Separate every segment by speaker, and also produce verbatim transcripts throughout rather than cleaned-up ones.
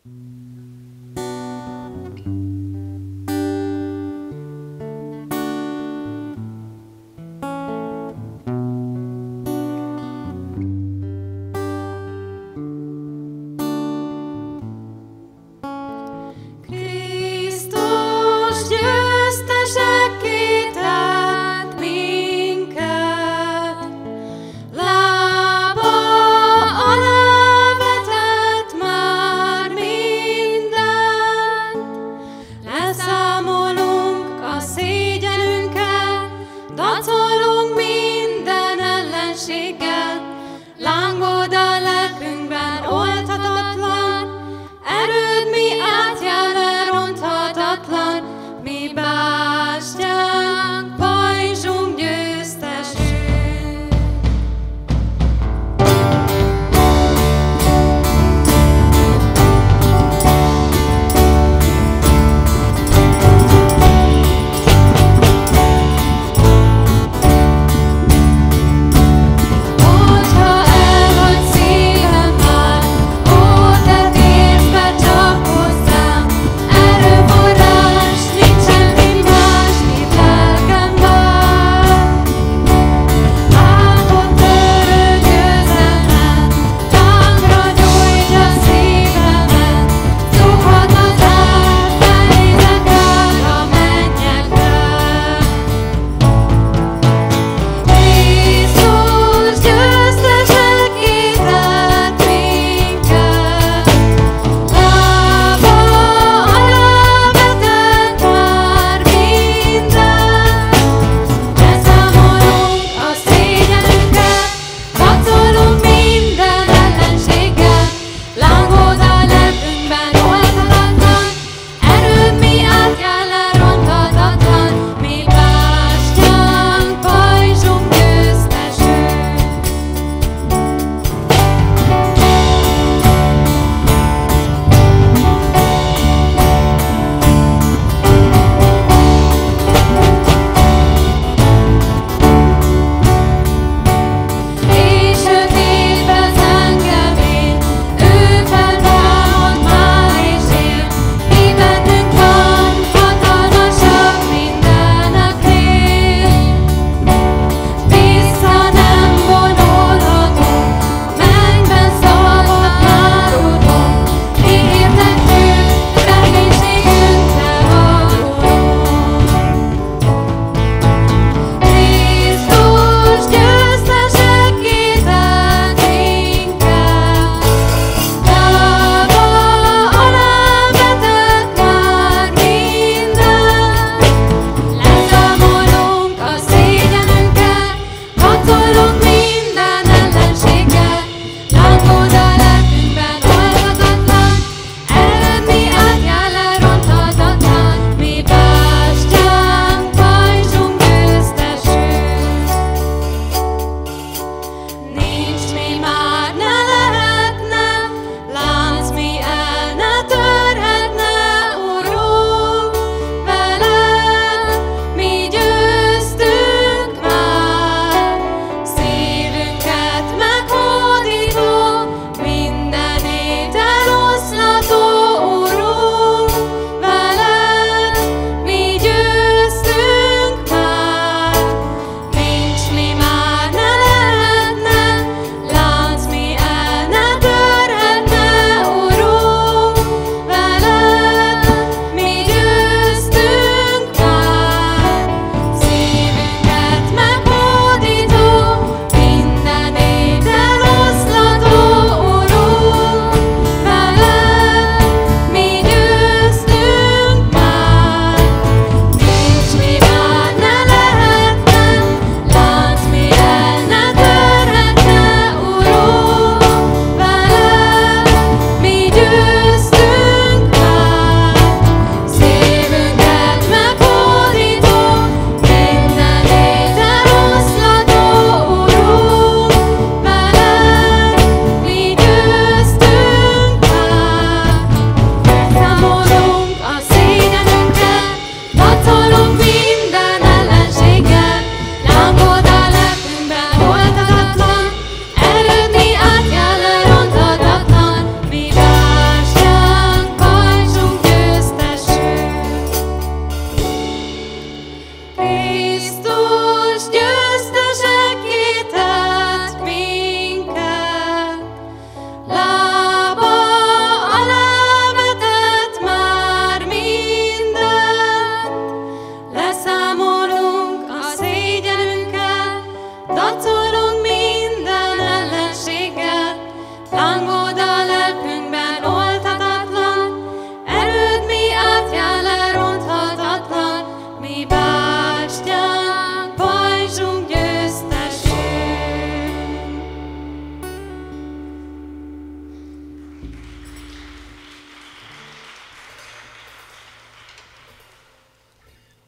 Speaker 1: Lába alá vetett már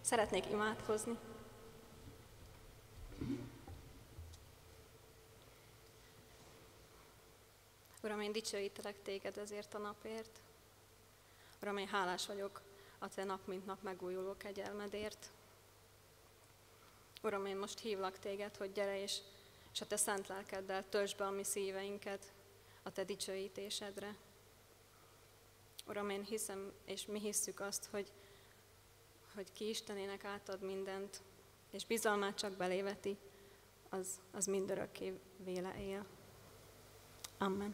Speaker 1: Szeretnék imádkozni. Uram, én dicsőítelek téged ezért a napért. Uram, én hálás vagyok a te nap mint nap megújuló kegyelmedért. Uram, én most hívlak téged, hogy gyere és, és a te szent lelkeddel töltsd be a mi szíveinket a te dicsőítésedre. Uram, én hiszem, és mi hisszük azt, hogy, hogy ki Istenének átad mindent, és bizalmát csak beléveti, az, az mindörökké véle él. Amen.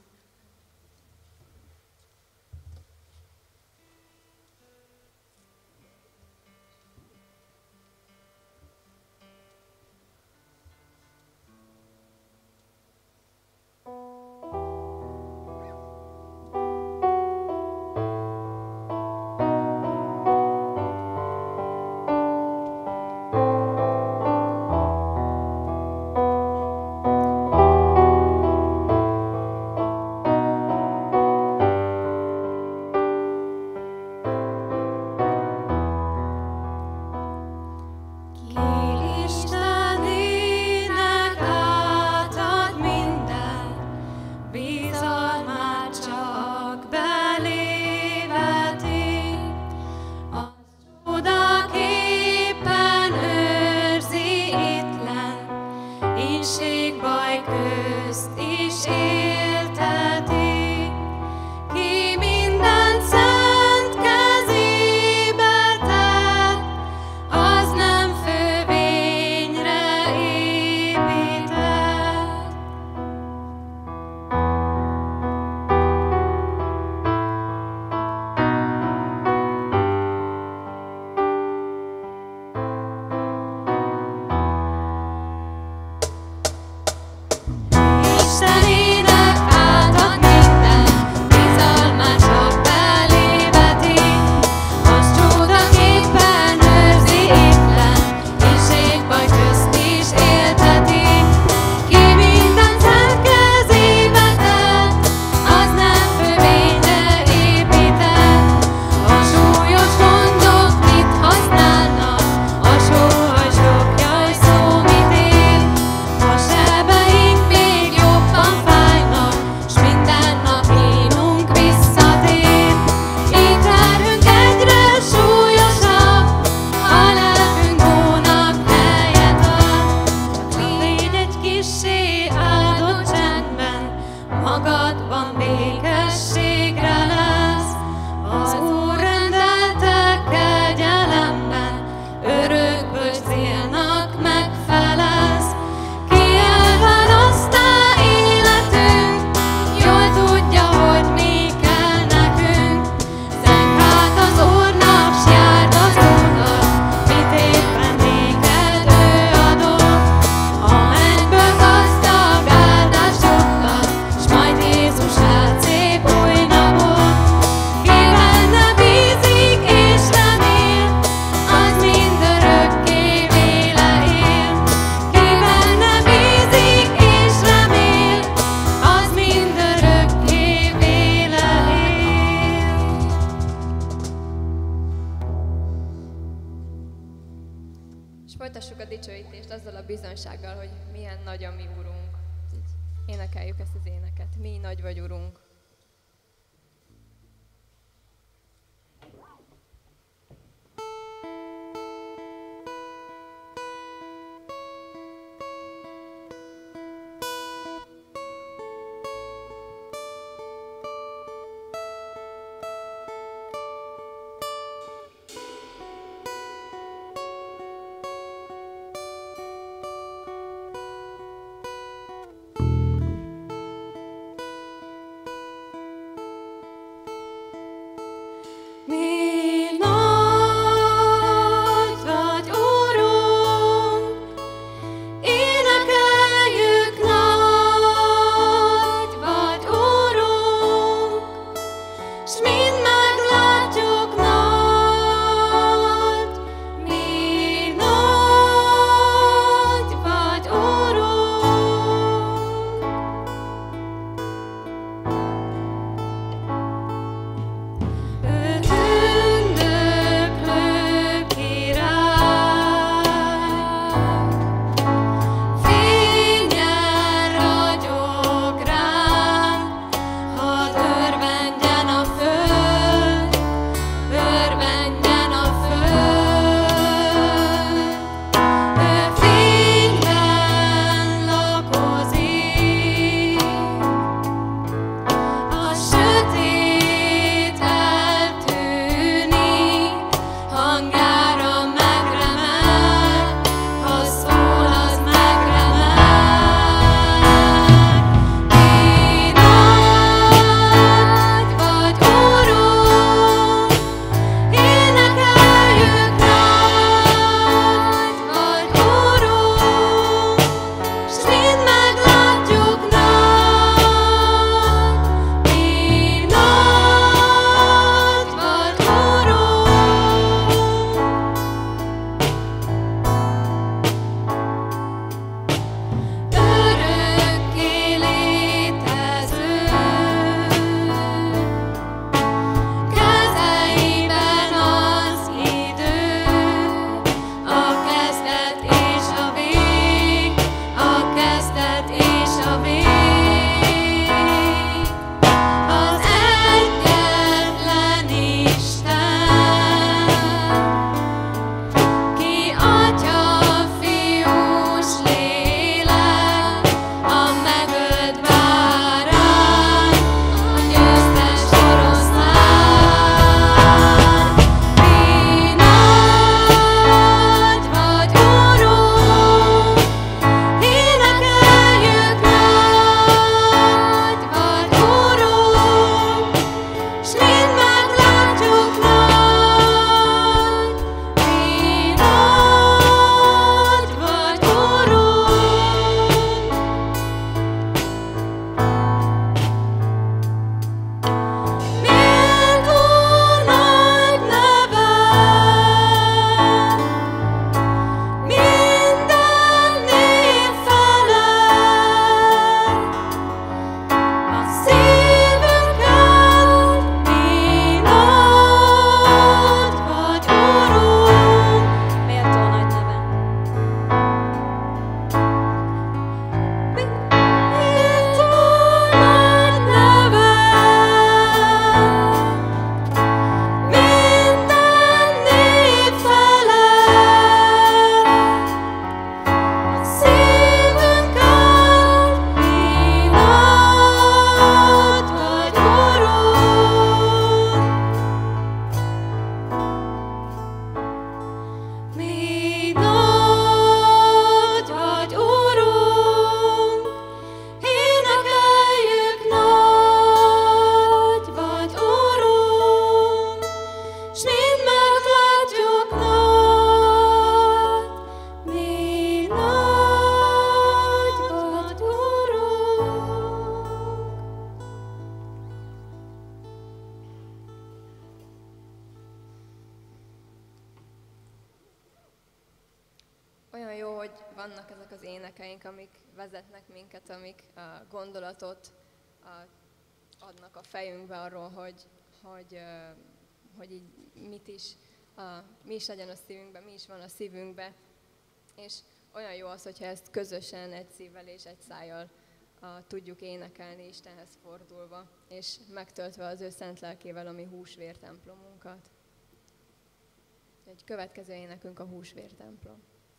Speaker 2: Folytassuk a dicsőítést azzal a bizonysággal, hogy milyen nagy a mi Urunk. Így énekeljük ezt az éneket. Mi nagy vagy, Urunk.
Speaker 3: Tündöklő király.
Speaker 2: Olyan jó, hogy vannak ezek az énekeink, amik vezetnek minket, amik a gondolatot a, adnak a fejünkbe arról, hogy, hogy, hogy így mit is, a, mi is legyen a szívünkben, mi is van a szívünkben. És olyan jó az, hogyha ezt közösen, egy szívvel és egy szájjal a, tudjuk énekelni Istenhez fordulva, és megtöltve az ő szent lelkével a mi húsvértemplomunkat. Egy következő énekünk a húsvértemplom.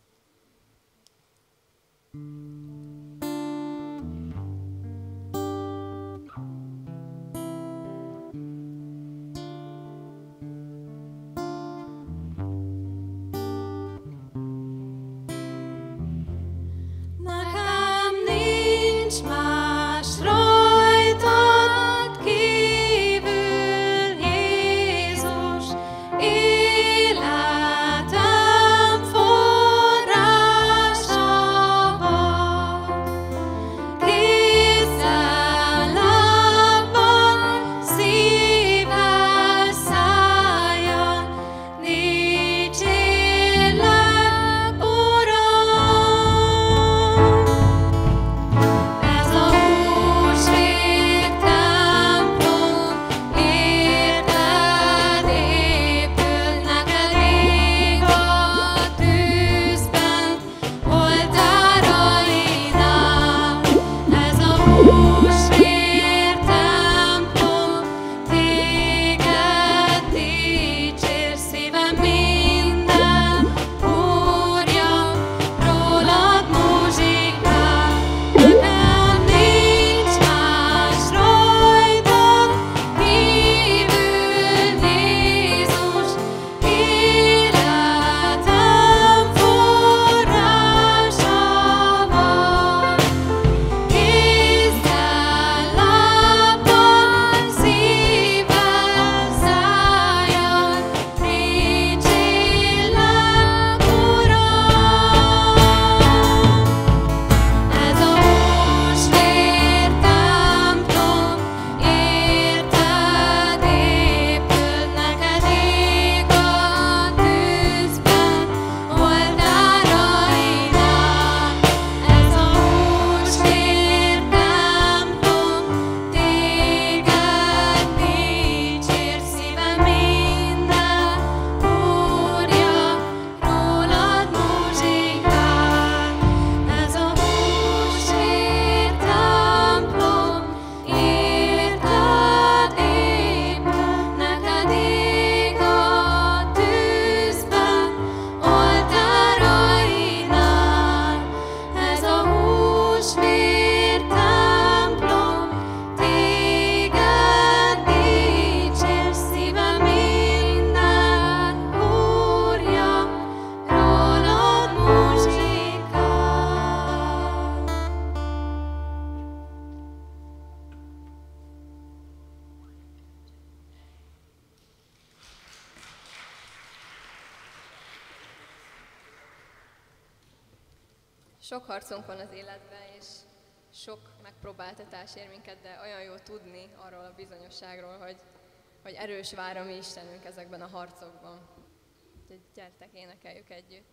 Speaker 2: Sok harcunk van az életben, és sok megpróbáltatás ér minket, de olyan jó tudni arról a bizonyosságról, hogy, hogy erős vár a mi Istenünk ezekben a harcokban. Úgyhogy gyertek, énekeljük együtt.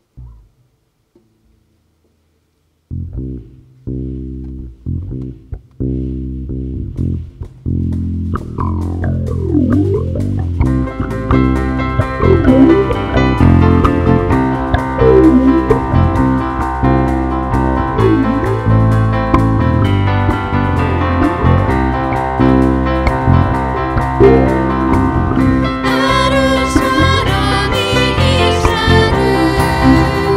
Speaker 3: Erős vár a mi Istenünk,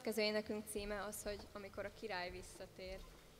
Speaker 2: következő énekünk címe az, hogy amikor a király visszatér.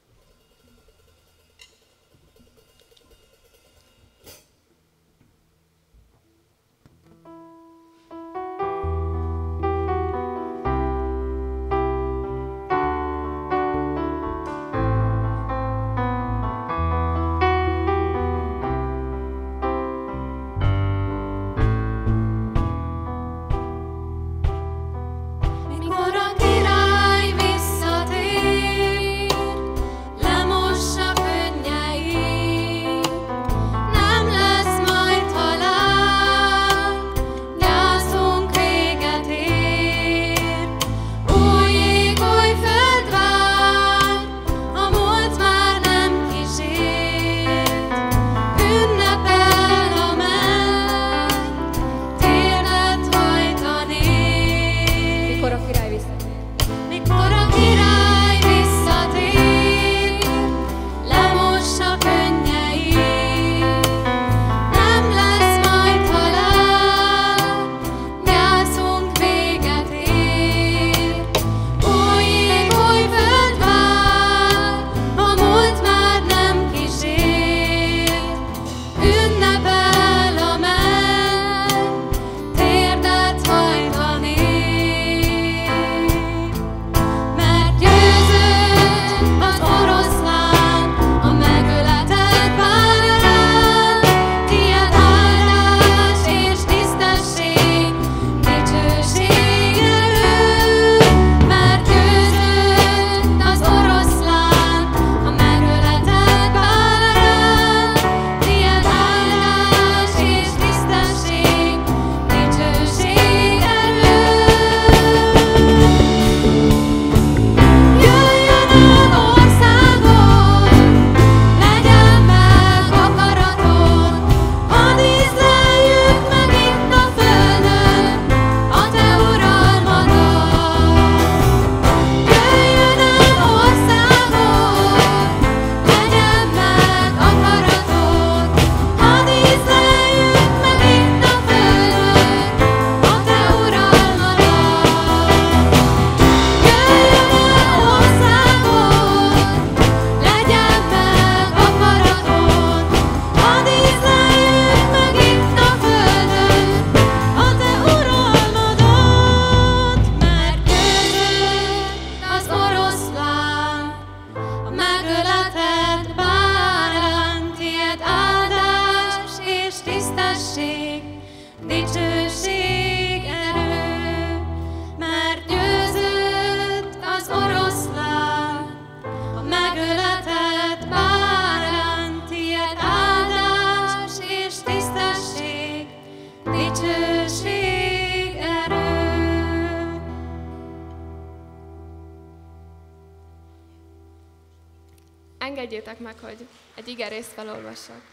Speaker 3: Engedjétek meg, hogy egy igerészt felolvassak.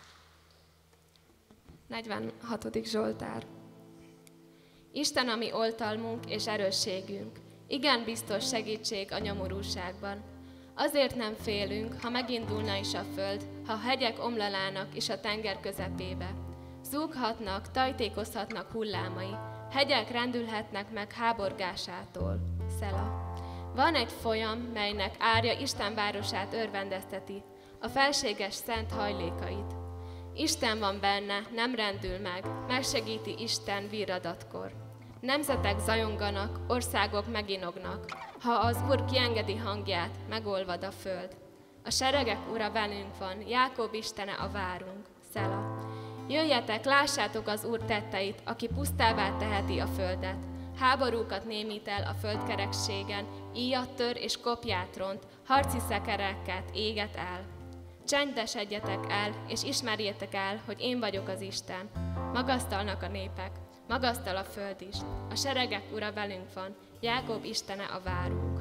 Speaker 3: negyvenhatodik Zsoltár. Isten a mi oltalmunk és erősségünk, igen biztos segítség a nyomorúságban. Azért nem félünk, ha megindulna is a föld, ha a hegyek omlanának is a tenger közepébe. Zúghatnak, tajtékozhatnak hullámai, hegyek rendülhetnek meg háborgásától. Szela. Van egy folyam, melynek árja Isten városát örvendezteti, a felséges szent hajlékait. Isten van benne, nem rendül meg, megsegíti Isten virradatkor. Nemzetek zajonganak, országok meginognak, ha az Úr kiengedi hangját, megolvad a föld. A seregek ura velünk van, Jákob Istene a várunk. Szela. Jöjjetek, lássátok az Úr tetteit, aki pusztává teheti a földet. Háborúkat némít el a földkerekségen, íjat tör és kopját ront, harci szekereket éget el. Csendesedjetek el, és ismerjétek el, hogy én vagyok az Isten. Magasztalnak a népek, magasztal a föld is. A seregek ura velünk van, Jákob Istene a várunk.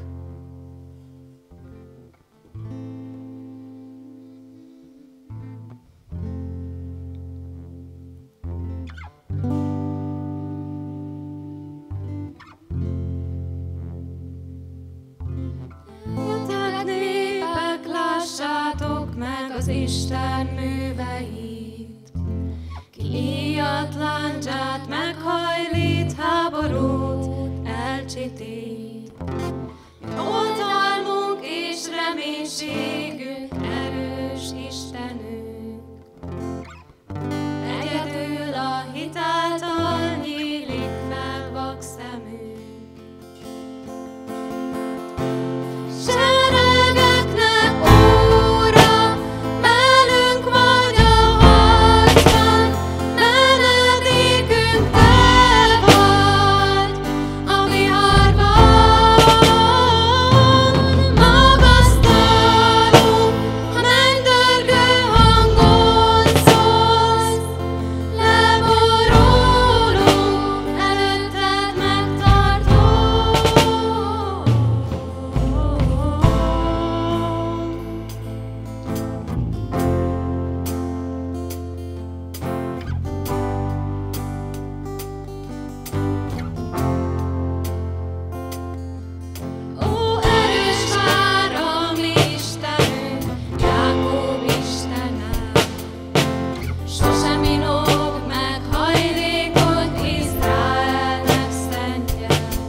Speaker 4: Lássátok meg az Isten műveit, ki íjat láncsát meghajlít, háborút elcsitít. reménységünk, erős Istenünk. Egyedül a hit által nyílik fel vak szemünk. Seregeknek Úra, velünk vagy a harcban, menedékünk Te vagy a viharban. Magasztalunk, a mennydörgő hangon szólsz, leborulunk előtted megtartó. Ó, erős vár a mi Istenünk, Jákob Istene, sosem inog meg hajlékot Izraelnek szentje.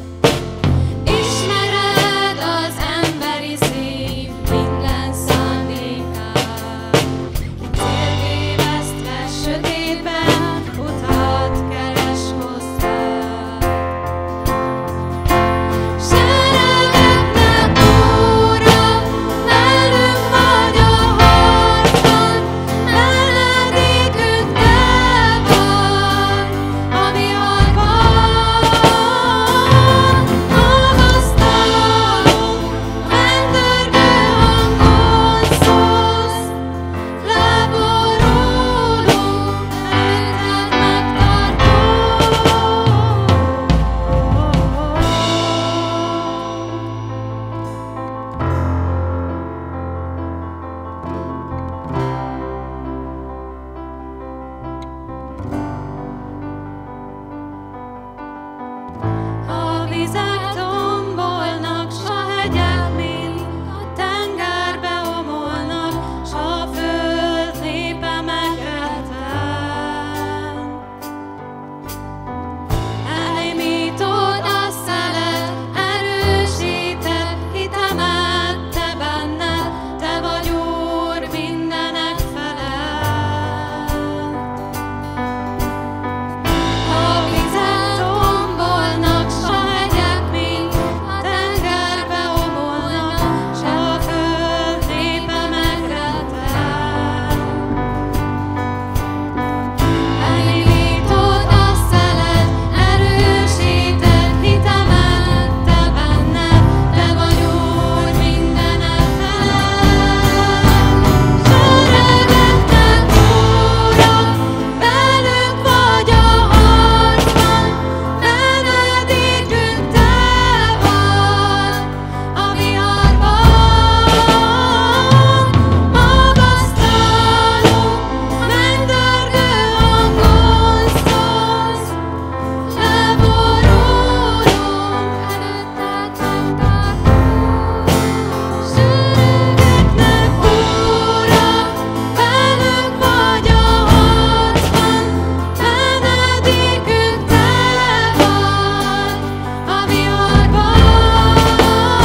Speaker 4: Ismered az emberi szív minden szándékát, ki céltévesztve sötétben utat keres hozzád. Seregeknek Úra, velünk vagy a harcban, menedékünk Te vagy a viharban. Magasztalunk, mennydörgő hangon szólsz, leborulunk előtted A vizek tombolnak, s a hegyek mind a tengerbe omolnak, s a föld népe megretten. Elnémítod a szelet, erősíted hitemet Te benned, Te vagy Úr mindenek felett. A vizek tombolnak, s a hegyek mind a tengerbe omolnak, s a föld népe megretten. Elindítod a szelet, erősíted hitemet Te benned, Te vagy Úr mindenek felett. Seregeknek Úra, velünk vagy a harcban, menedékünk Te vagy a viharban. Magasztalunk, a mennydörgő hangon szólsz, leborulunk előtted megtartó. Seregeknek Úra, velünk vagy a harcban, menedékünk Te vagy a viharban.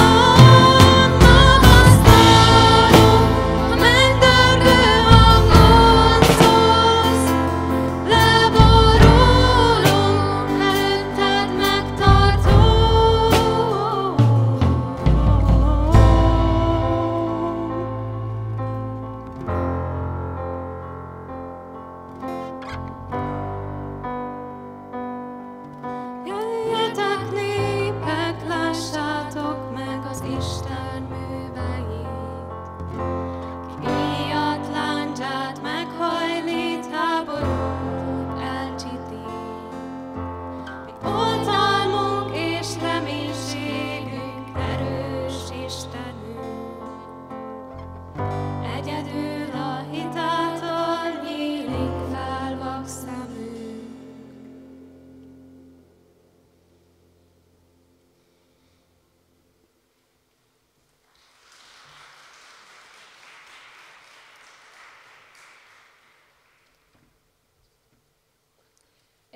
Speaker 4: Magasztalunk, a mennydörgő hangon szólsz, leborulunk előtted megtartó. Jöjjetek népek, lássátok meg az Isten műveit. Ki íjat lándzsát meghajlít, háborút elcsitít. Mi oltalmunk és reménységünk, erős Istenünk. Egyedül a hit által nyílik fel vak szemünk.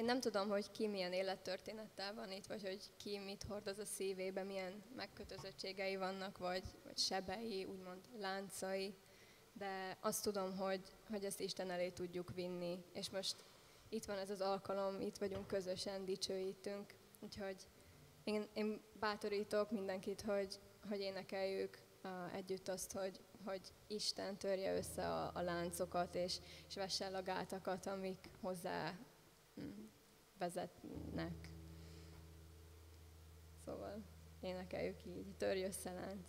Speaker 2: Én nem tudom, hogy ki milyen élettörténettel van itt, vagy hogy ki mit hordoz a szívébe, milyen megkötözöttségei vannak, vagy, vagy sebei, úgymond láncai, de azt tudom, hogy, hogy ezt Isten elé tudjuk vinni, és most itt van ez az alkalom, itt vagyunk közösen, dicsőítünk, úgyhogy én, én bátorítok mindenkit, hogy, hogy énekeljük uh, együtt azt, hogy, hogy Isten törje össze a, a láncokat, és, és vesse el a gátakat, amik hozzá mm, vezetnek. Szóval énekeljük így, törj össze lánc.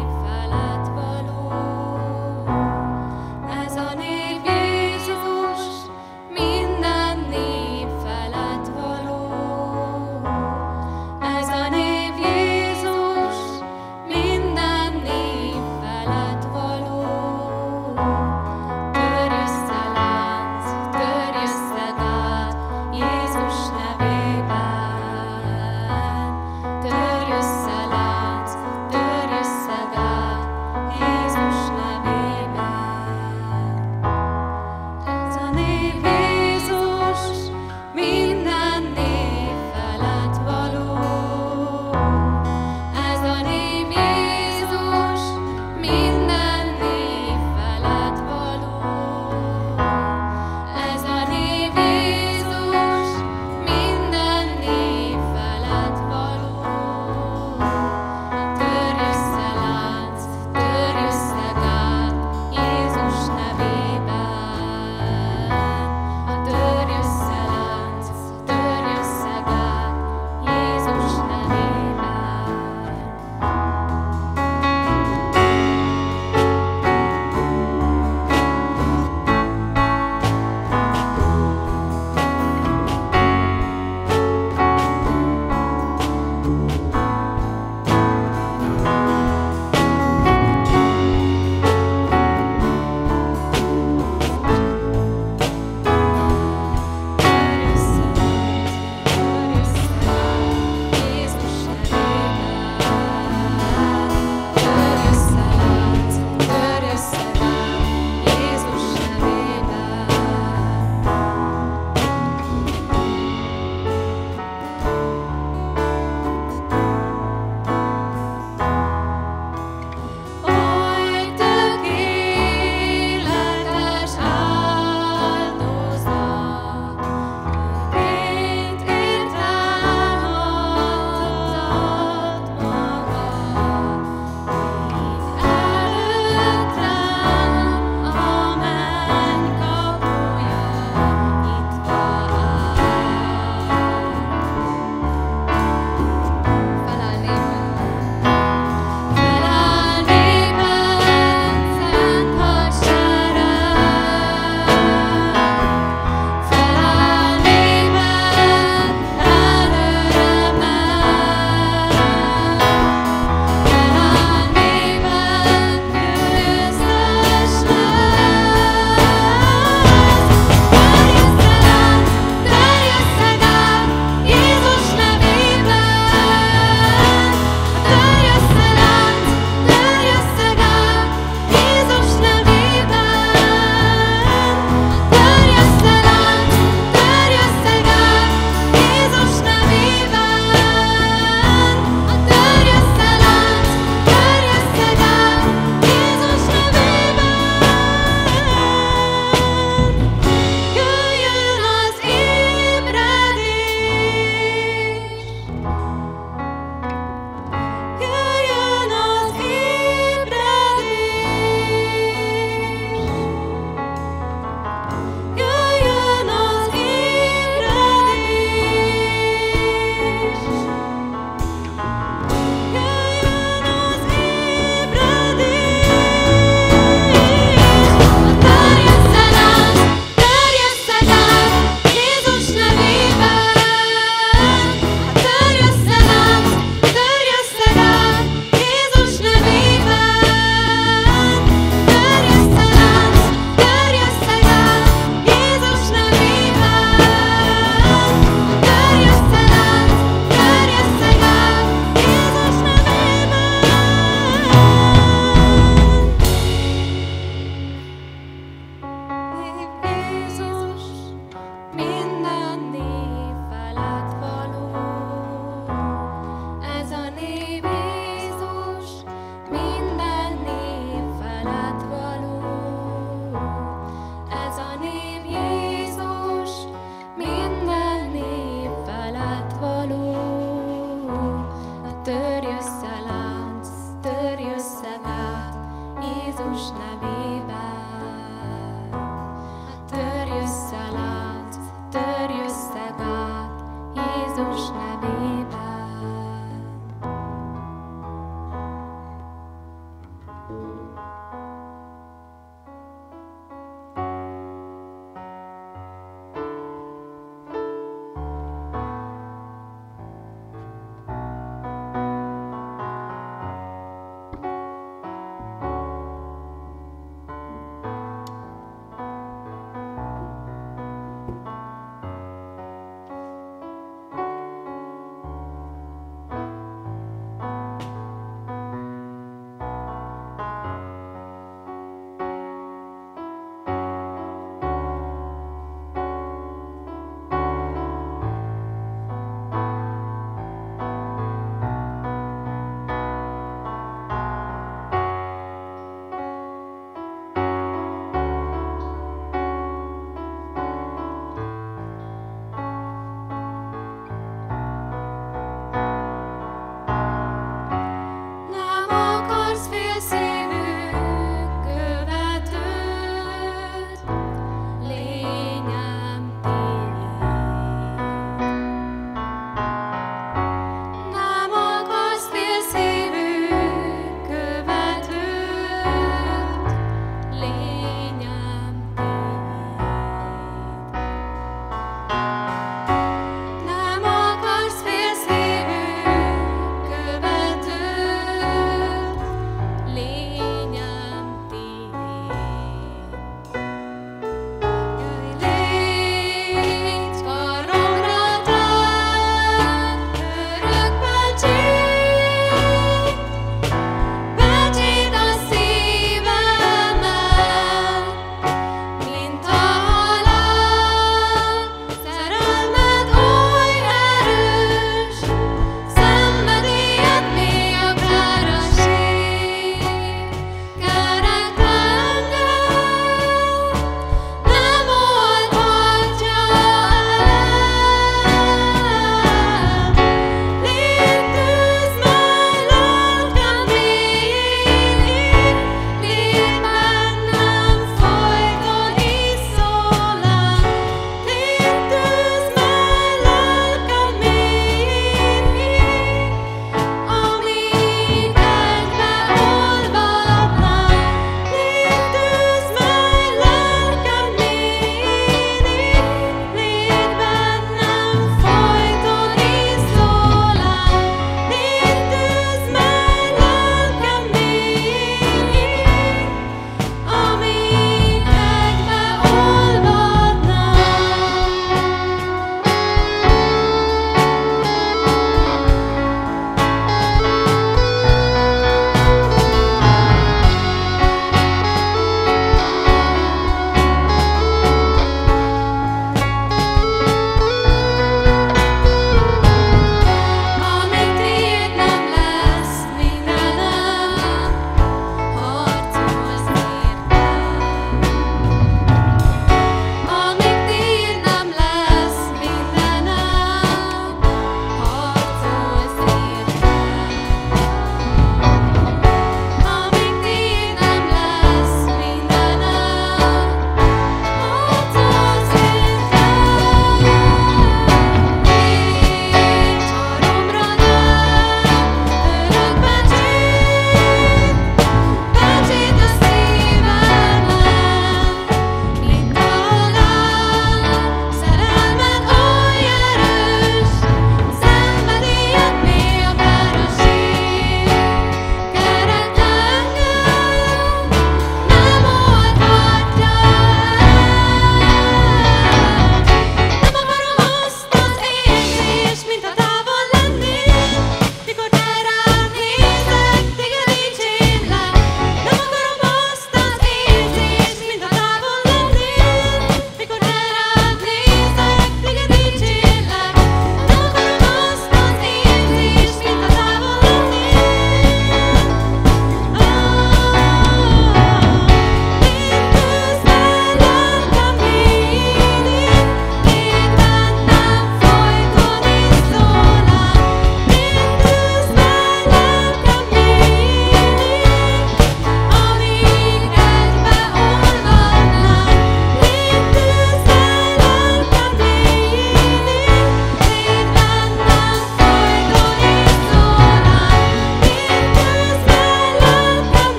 Speaker 4: Ez a név Jézus,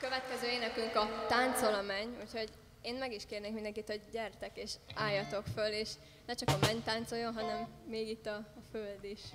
Speaker 2: Következő énekünk a Táncol a menny, úgyhogy én meg is kérnék mindenkit, hogy gyertek és álljatok föl, és ne csak a menny táncoljon, hanem még itt a, a föld is.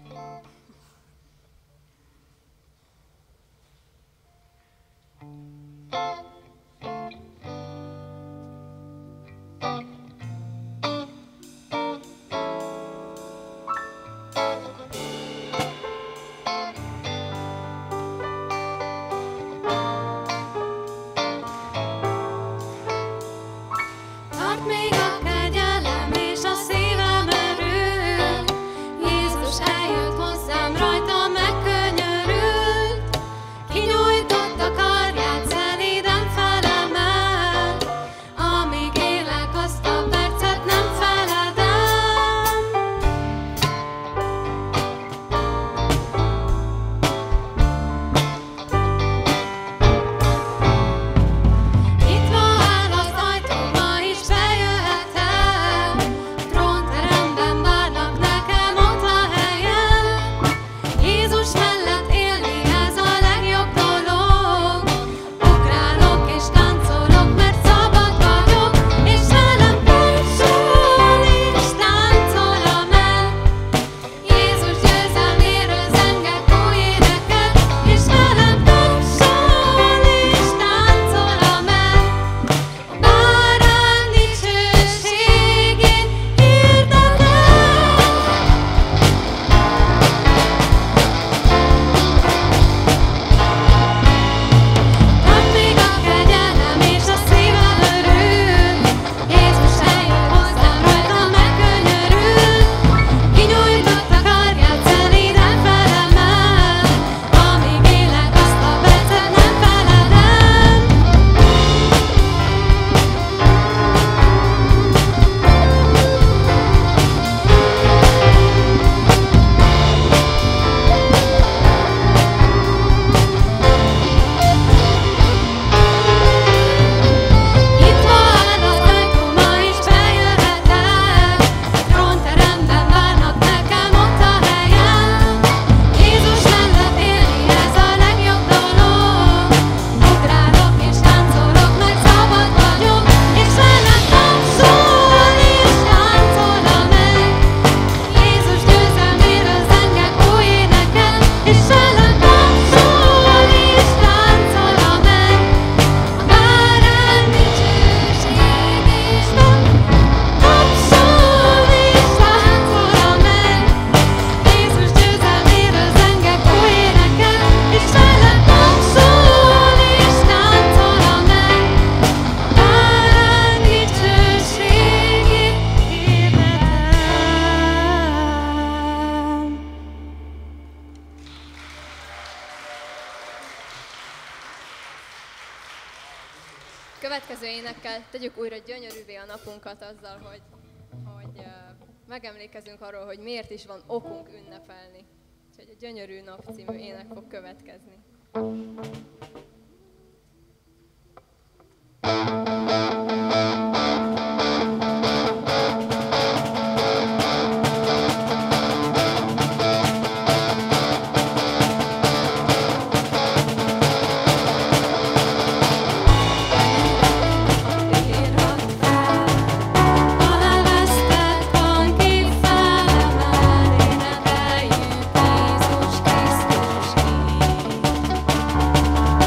Speaker 4: Tart még a kegyelem, és a szívem örül. Jézus eljött hozzám, rajta megkönyörült. Kinyújtotta karját, szelíden felemel. Amíg élek, azt a percet nem feledem. Nyitva áll az ajtó, ma is bejöhetek. Trónteremben várnak nekem ott a helyen. Jézus mellett élni, ez a legjobb dolog. Ugrálok és táncolok, mert szabad vagyok, és velem táncsol és táncol a menny. Jézus győzelméről zengek új éneket, és velem táncsol és táncol a menny. A bárány dicsőségét hirdetem. Tart még a kegyelem, és a szívem örül. Jézus eljött hozzám, rajta megkönyörült. Kinyújtotta karját, szelíden felemel. Amíg élek, azt a percet nem feledem. Nyitva áll az ajtó, ma is bejöhetek. Trónteremben várnak nekem ott a helyen. Jézus mellett élni, ez a legjobb dolog. Ugrálok és táncolok, mert szabad vagyok, és velem táncsol és táncol a menny. Jézus győzelméről zengek új éneket, és velem táncsol és táncol a menny. A bárány dicsőségét tapsol és táncol a menny. Jézus győzelméről zengek új éneket, és velem tapsol és táncol a menny. A bárány dicsőségét hirdetem.
Speaker 2: Következő énekkel tegyük újra gyönyörűvé a napunkat azzal, hogy, hogy uh, megemlékezünk arról, hogy miért is van okunk ünnepelni. Úgyhogy a Gyönyörű Nap című ének fog következni.
Speaker 4: Elvesztett van, ki felemel, énekeljük Jézus Krisztus ki.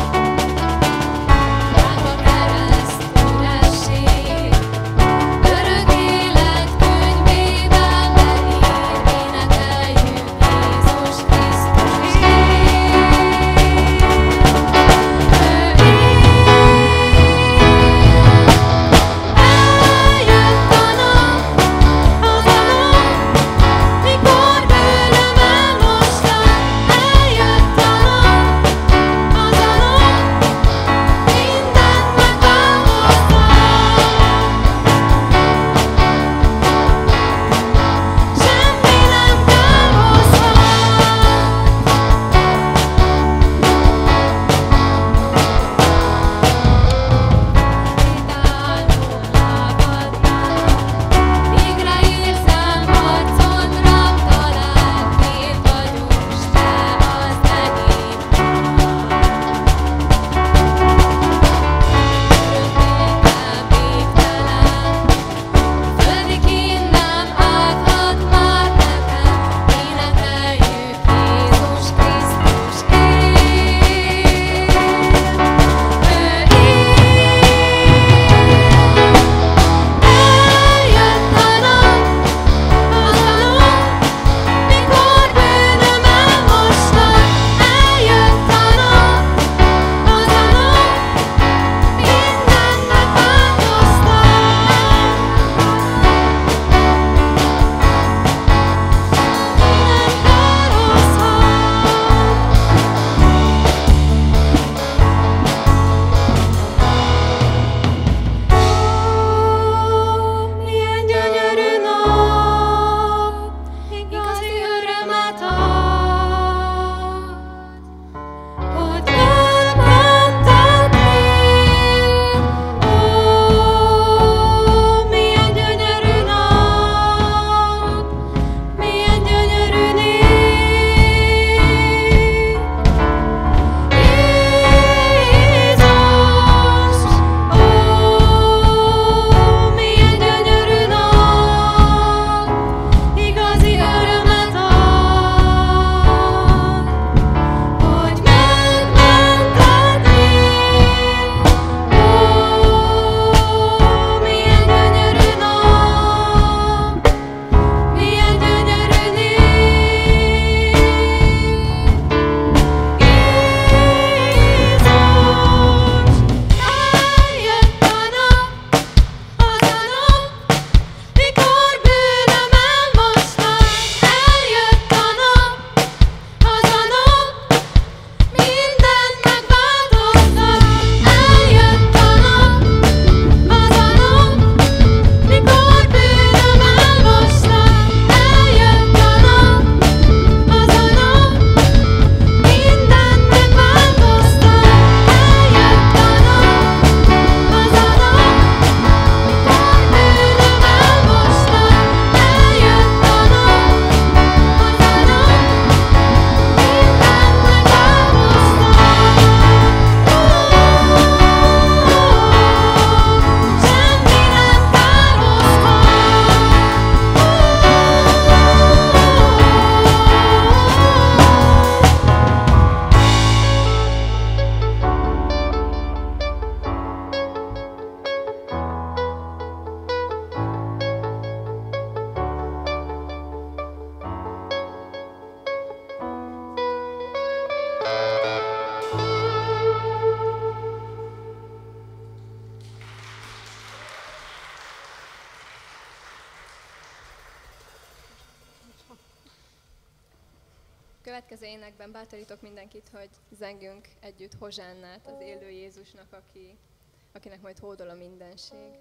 Speaker 2: következő énekben bátorítok mindenkit, hogy zengjünk együtt Hozsánnát, az élő Jézusnak, aki, akinek majd hódol a mindenség.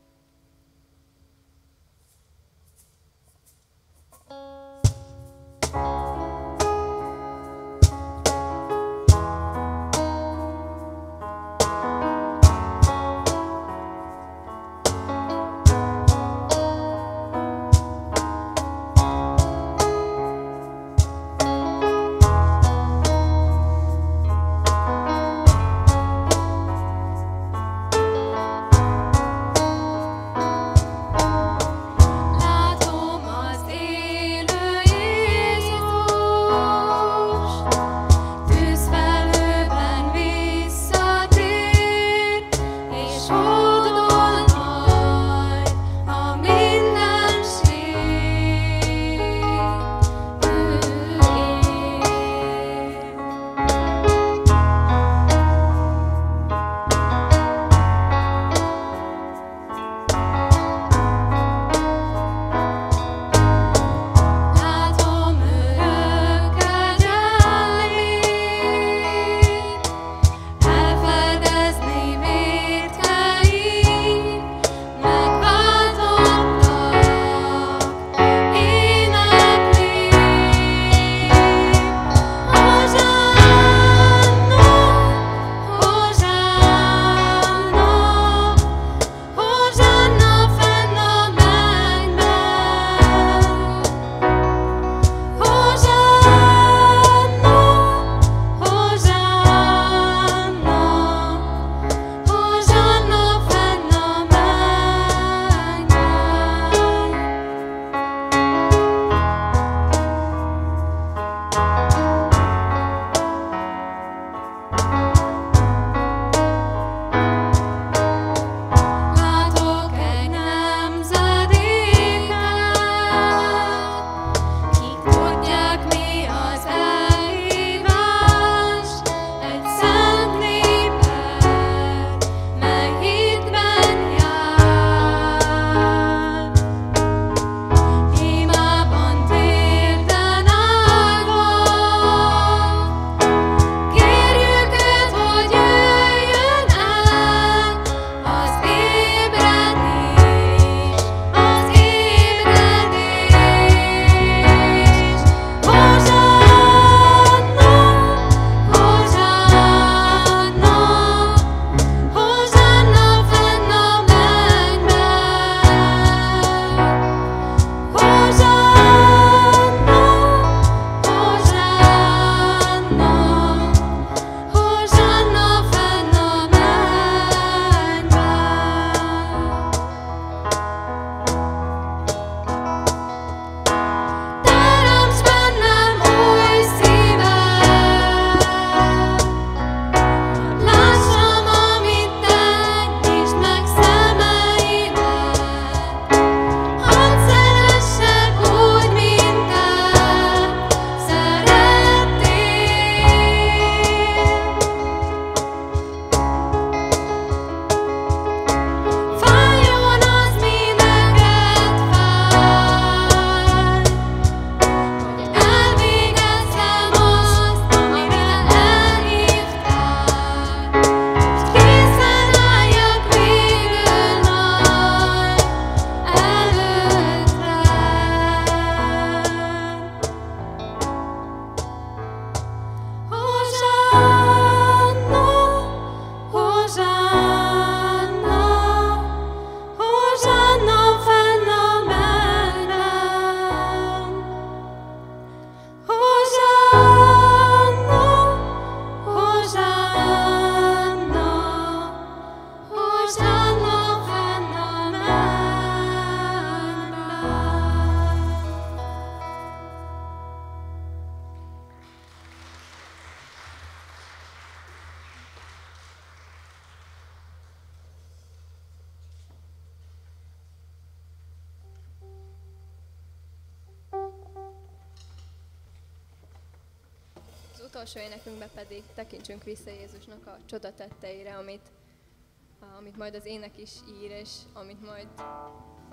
Speaker 2: utolsó énekünkben pedig tekintsünk vissza Jézusnak a csodatetteire, amit, amit majd az ének is ír, és amit majd,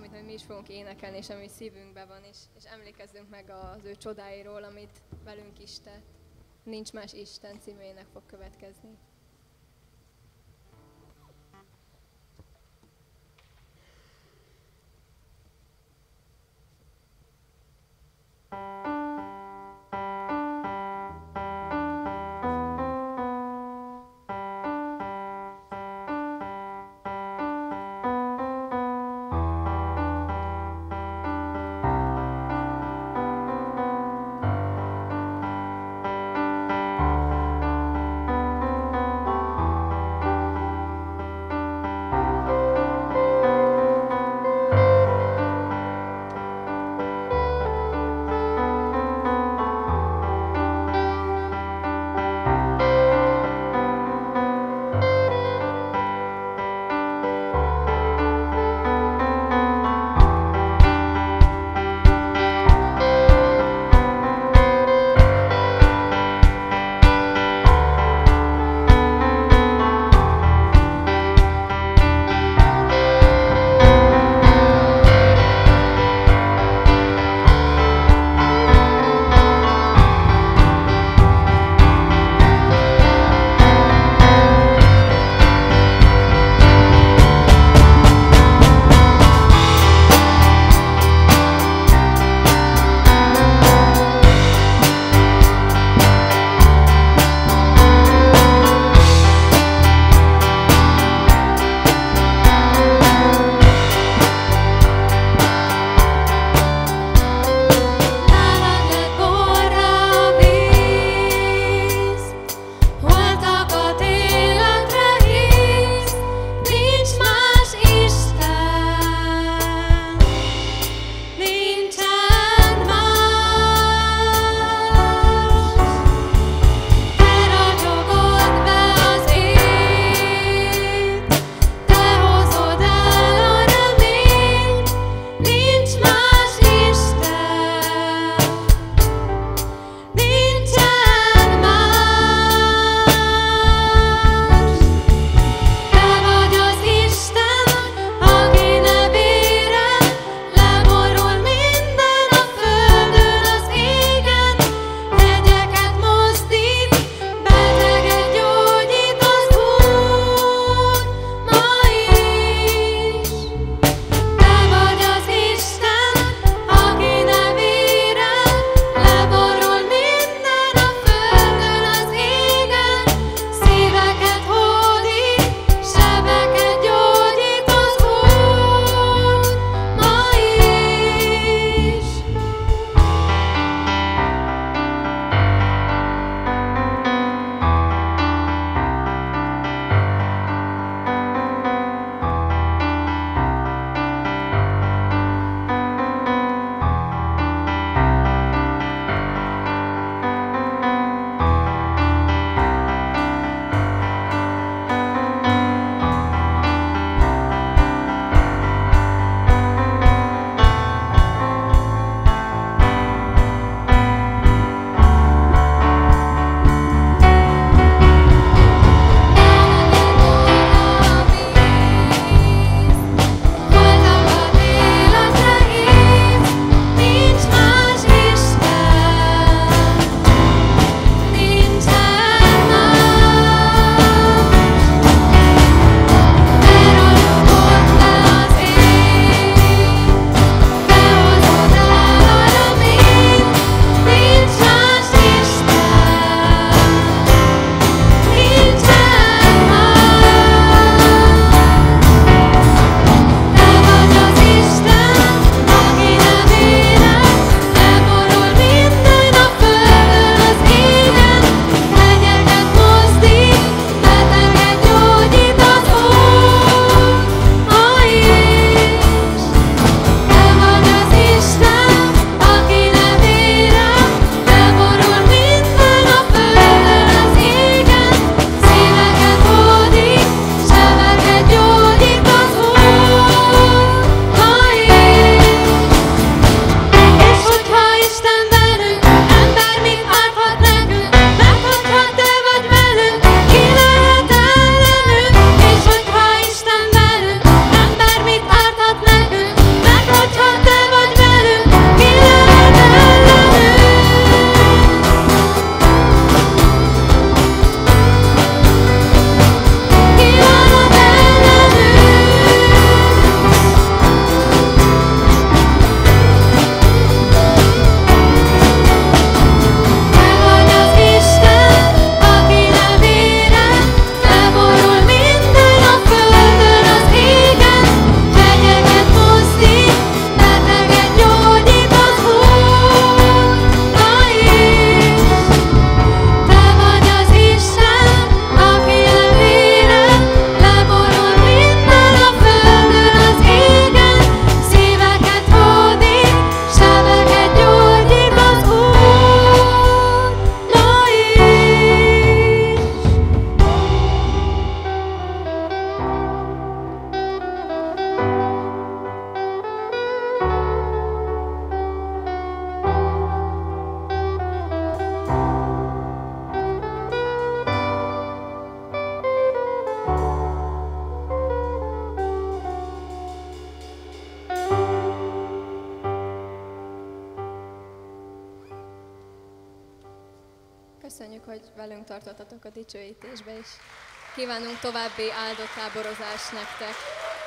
Speaker 2: amit majd mi is fogunk énekelni, és ami szívünkben van, és, és emlékezzünk meg az ő csodáiról, amit velünk is tett. Nincs más Isten címének fog következni.
Speaker 4: Thank
Speaker 2: köszönjük, hogy velünk tartottatok a dicsőítésbe is. Kívánunk további áldott táborozást nektek.